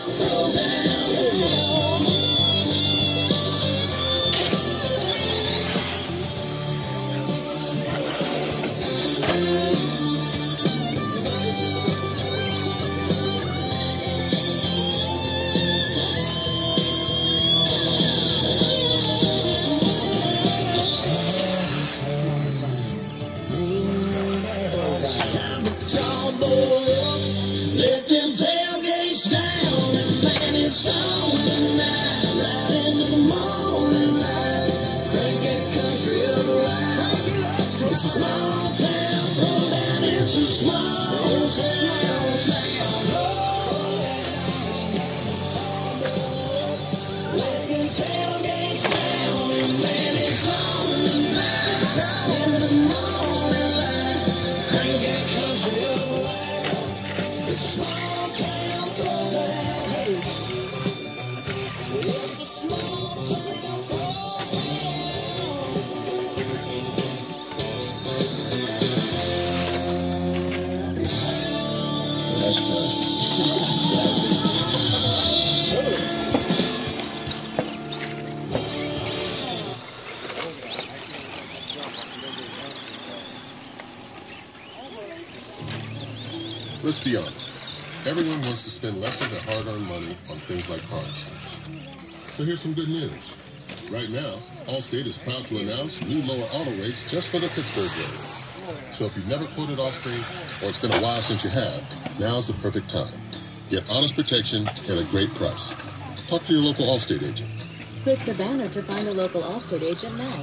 throw down. Let them tailgates down and man, it's on tonight, right into the morning light. Crank that country up right. It's a small town throwdown. It's a small town. Let them tailgates down and man, it's on tonight, right into the morning light. Crank that country up right. It's a small town throwdown. Hey. It's a small town throwdown. That's good. Let's be honest. Everyone wants to spend less of their hard-earned money on things like car insurance. So here's some good news. Right now, Allstate is proud to announce new lower auto rates just for the Pittsburgh area. So if you've never quoted Allstate, or it's been a while since you have, now's the perfect time. Get honest protection at a great price. Talk to your local Allstate agent. Click the banner to find a local Allstate agent now.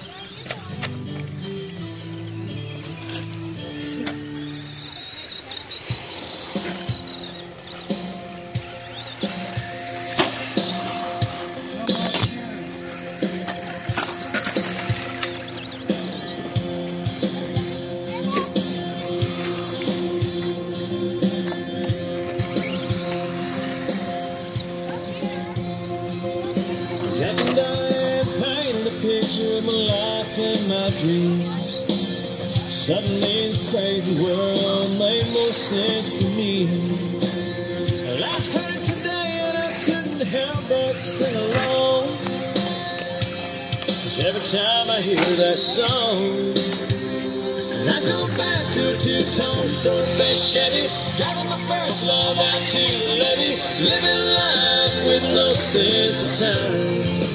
Jack and Diane painted a picture of my life and my dreams. Suddenly this crazy world made more sense to me. Well, I heard it today and I couldn't help but sing along. 'Cause every time I hear that song, and I go back to a two-tone short-faced Chevy, driving my first love out to the levee, living life with no sense of time.